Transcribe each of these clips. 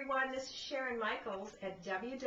everyone. This is Sharon Michaels at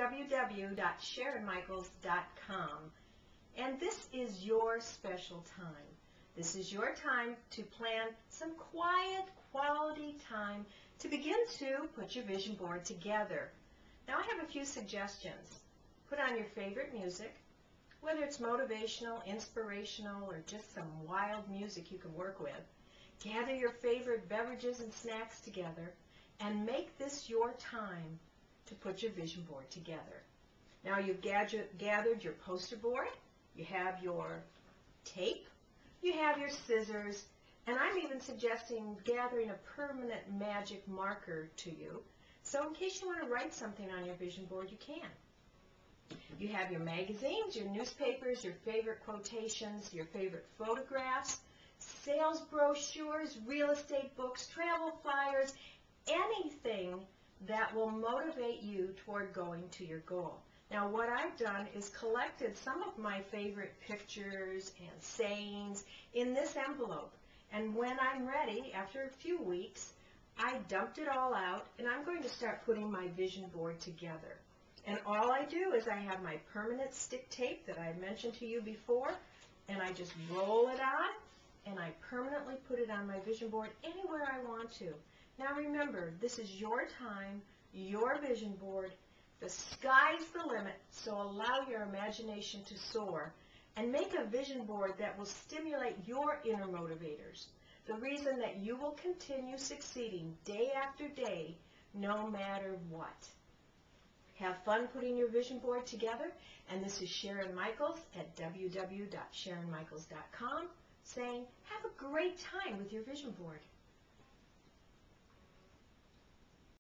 www.sharonmichaels.com. And this is your special time. This is your time to plan some quiet, quality time to begin to put your vision board together. Now I have a few suggestions. Put on your favorite music, whether it's motivational, inspirational, or just some wild music you can work with. Gather your favorite beverages and snacks together and make this your time to put your vision board together. Now you've gathered your poster board, you have your tape, you have your scissors, and I'm even suggesting gathering a permanent magic marker to you, so in case you want to write something on your vision board, you can. You have your magazines, your newspapers, your favorite quotations, your favorite photographs, sales brochures, real estate books, travel flyers, anything that will motivate you toward going to your goal. Now what I've done is collected some of my favorite pictures and sayings in this envelope, and when I'm ready, after a few weeks, I dumped it all out and I'm going to start putting my vision board together. And all I do is I have my permanent stick tape that I mentioned to you before, and I just roll it on and I permanently put it on my vision board anywhere I want to. Now remember, this is your time, your vision board. The sky's the limit, so allow your imagination to soar and make a vision board that will stimulate your inner motivators. The reason that you will continue succeeding day after day, no matter what. Have fun putting your vision board together, and this is Sharon Michaels at www.sharonmichaels.com saying have a great time with your vision board.